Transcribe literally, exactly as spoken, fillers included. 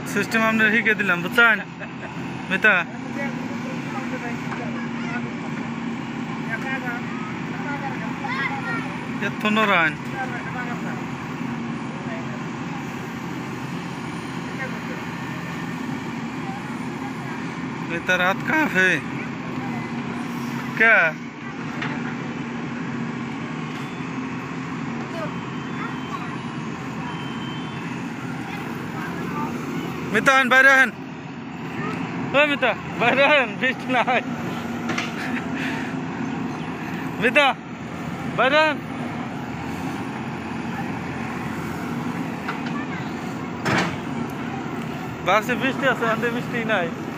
system আমরা শিখে দিলাম বুঝছেন মিতা এত নরান मिता रात कहाँ है क्या मिता बाहर हन ओ मिता बाहर हन बीच ना है मिता बाहर हन बाहर से बीच से अंदर बीच नहीं